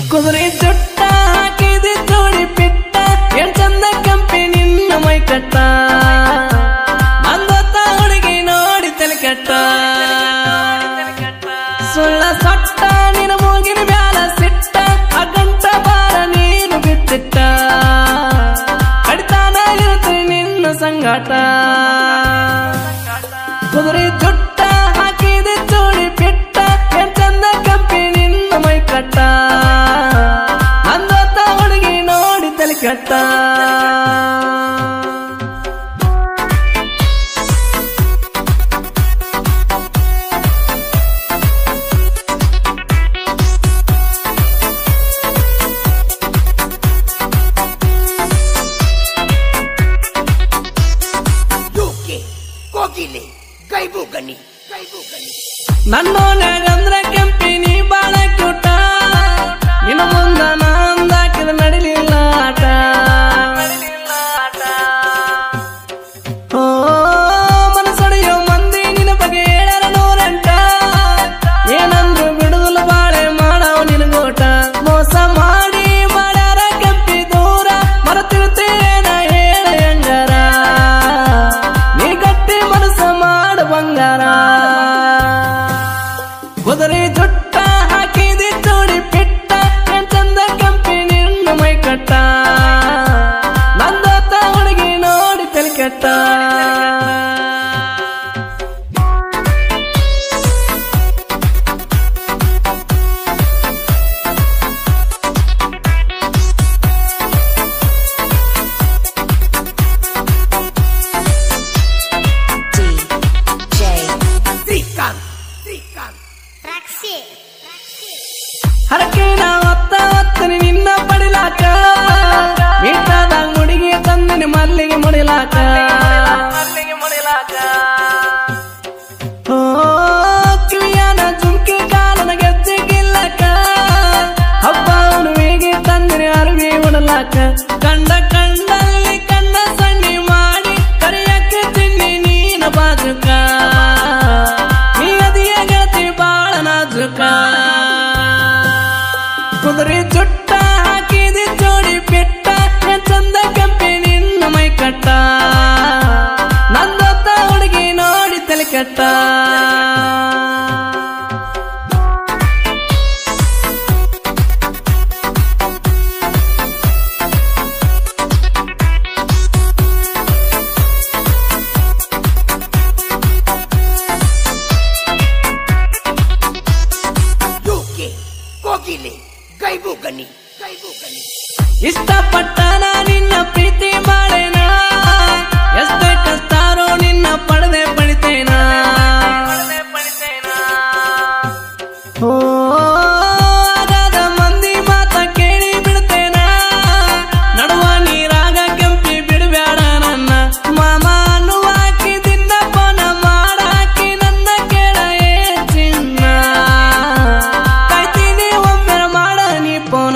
ಕುದುರೆ ಜುಟ್ಟ ಹಾಕಿದಿ ಜೋಡಿ ಪಿಟ್ಟ ಎಳ್ ಚಂದ ಕಂಪಿ ನಿನ್ನ ಮೈ ಕಟ್ಟ ನಂದೊತ್ತ ಹುಡುಗಿ ನೋಡಿ ತಲೆ ಕೆಟ್ಟ ಸುಳ್ಳ ಸೊಟ್ಟ ನಿನ್ನ ಮೂಗಿನ ಮ್ಯಾಲ ಸಿಟ್ಟ ಆ ಗಂಟ ಬಾರ ನೀನು ಬಿಟ್ಟಿಟ್ಟ ಕಡಿತಾನ ಇರುತ್ತೀನಿ ನಿನ್ನ ಸಂಗಾಟ ಕುದುರೆ ಜುಟ್ಟ ಹಾಕಿದಿ ಜೋಡಿ ಪಿಟ್ಟ ಎಳ್ ಚಂದ ಕಂಪಿ ನಿನ್ನ ಮೈ ಕಟ್ಟ ನಂದೊತ್ತ ಹುಡುಗಿ ನೋಡಿ ತಲೆ ಕೆಟ್ಟ ನನ್ನೋನ್ಯಾಗಂದ್ರ ಕೆಂಪಿನಿ ಬಾಳ ಕ್ಯೂಟ ನಿನ್ನ ಮುಂದ ನಂದಾಕಿದ ನಡಿಲಿಲ್ಲ ಆಟ ಓ ಮನಸೊಡೆಯೋ ಮಂದಿ ನಿನ್ನ ಬಗ್ಗೆ ಹೇಳ್ಯಾರ ನೂರೆಂಟ ಏನಂದ್ರು ಬಿಡುದಲು ಬಾಳೆ ಮಾಡವ ನಿನಗೋಟ ಮೋಸ ಮಾಡಿ ಮಾಡ್ಯಾರ ಕೆಂಪಿ ದೂರ ಮರತಿರ್ತೇನ ಹೇಳ ಹೆಂಗಾರ ನೀ ಗಟ್ಟಿ ಮನಸ್ಸ ಮಾಡು ಬಂಗಾರ ಕುದುರೆ ಜುಟ್ಟ ಹಾಕಿದಿ ಜೋಡಿ ಪಿಟ್ಟ ಚಂದ ಕಂಪಿ ನಿನ್ನ ಮೈ ಕಟ್ಟ ನಂದೊತ್ತ ಹುಡುಗಿ ನೋಡಿ ತಲೆ ಕೆಟ್ಟ ಹರಕೇನ ಒತ್ತ ಒತ್ತನಿ ನಿನ್ನ ಪಡಿಲಾಕ ಮೀಟಾದ ಹುಡುಗಿ ತಂದಿನಿ ಮಲ್ಲಿಗೆ ಮುಡಿಲಾಕ ಓ ಕಿವಿಯಾನ ಜುಮ್ಕಿ ಕಾಲನ ಗೆಜ್ಜೆ ಗಿಲ್ಲಕ ಹಬ್ಬ ಹುಡುವಿಗೆ ತಂದಿನಿ ಅರಿವಿ ಉಡಲಾಕ ಕಂಡ ಕಂಡಲ್ಲಿ ಕಣ್ಣ ಸಣ್ಣಿ ಮಾಡಿ ಕರಿಯಕ್ಕೆ ತಿನ್ನಿ ನೀನ ಬಾಜುಕ ನೀ ಅದಿಯ ಗತಿ ಬಾಳ ನಾಜುಕ ಕುದುರೆ ಜುಟ್ಟ ಹಾಕಿದಿ ಜೋಡಿ ಪಿಟ್ಟ ಚಂದ ಕಂಪಿ ನಿನ್ನ ಮೈ ಕಟ್ಟ ನಂದೊತ್ತ ಹುಡುಗಿ ನೋಡಿ ತಲೆ ಕೆಟ್ಟ ಇಷ್ಟಪಟ್ಟನ ನಿನ್ನ ಪ್ರೀತಿ ಮಾಡೇನ ಎಷ್ಟೇ ಕಷ್ಟಾರೋ ನಿನ್ನ ಪಡೆದೆ ಪಡಿತೇನ ಓ ಅದಾದ ಮಂದಿ ಮಾತ ಕೇಳಿ ಬಿಡ್ತೇನ ನಡುವ ನೀರಾಗ ಕೆಂಪಿ ಬಿಡಬೇಡ ನನ್ನ ಮಾಮ ಅನ್ನುವಾಕಿ ದಿನ ಪನ ಮಾಡಾಕಿ ನನ್ನ ಕೇಳ ಏ ಚಿನ್ನ ಕಾಯ್ತೀನಿ ಒಮ್ಮೆ ಮಾಡ ನೀ ಪೋನ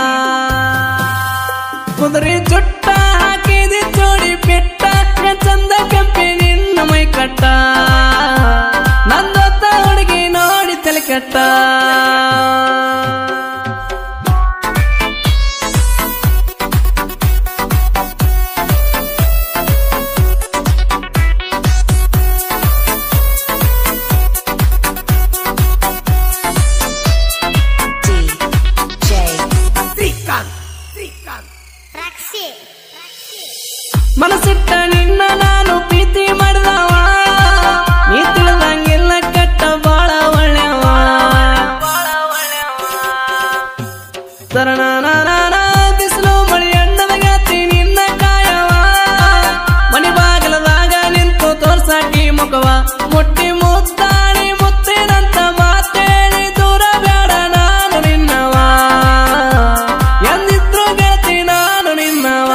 ಕುದುರೆ ಜುಟ್ಟ ಹಾಕಿದಿ ಜೋಡಿ ಪಿಟ್ಟ ಚಂದ ಕೆಂಪಿ ನಿನ್ನ ಮೈ ಕಟ್ಟ ನಂದೊತ್ತ ಹುಡುಗಿ ನೋಡಿ ತಲೆ ಕೆಟ್ಟ ಮನಸ್ಸಿಟ್ಟ ನಿನ್ನ ನಾನು ಪ್ರೀತಿ ಮಾಡಿದವ ನೀ ತಿಳಿದಂಗಿಲ್ಲ ಕೆಟ್ಟ ಬಾಳ ಒಳ್ಳೆವ ತರನಾನ ಬಿಸಿಲು ಮಳಿ ಅಣ್ಣದ ಗಾತಿ ನಿನ್ನ ಕಾಯವ ಮನೆ ಬಾಗಿಲದಾಗ ನಿಂತು ತೋರ್ಸಾಕಿ ಮುಖವ ಮುಟ್ಟಿ ಮುತ್ತಾಡಿ ಮುತ್ತಿನಂತ ಮಾತೇಳಿ ದೂರ ಬೇಡ ನಾನು ನಿನ್ನವ ಎಂದಿದ್ರು ಗಾತಿ ನಾನು ನಿನ್ನವ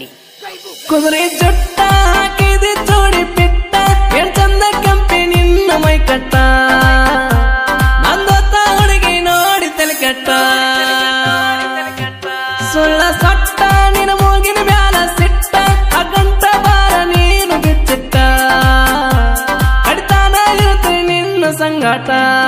ಕುದುರೆ ಜುಟ್ಟ ಹಾಕಿದಿ ಜೋಡಿ ಪಿಟ್ಟ ಎಳ್ ಚಂದ ಕಂಪಿ ನಿನ್ನ ನಿನ್ನ ಮೈ ಕಟ್ಟ ನಂದೊತ್ತ ಹುಡುಗಿ ನೋಡಿ ತಲೆ ಕೆಟ್ಟ ಸುಳ್ಳ ಸೊಟ್ಟ ನಿನ್ನ ಮೂಗಿನ ಮ್ಯಾಲ ಸಿಟ್ಟ ಅಗಂಟ ಬಾರ ನೀನು ಬಿಚ್ಚಿಟ್ಟ ಕಡಿತಾನ ಇರುತ್ತೆ ನಿನ್ನ ಸಂಗಾಟ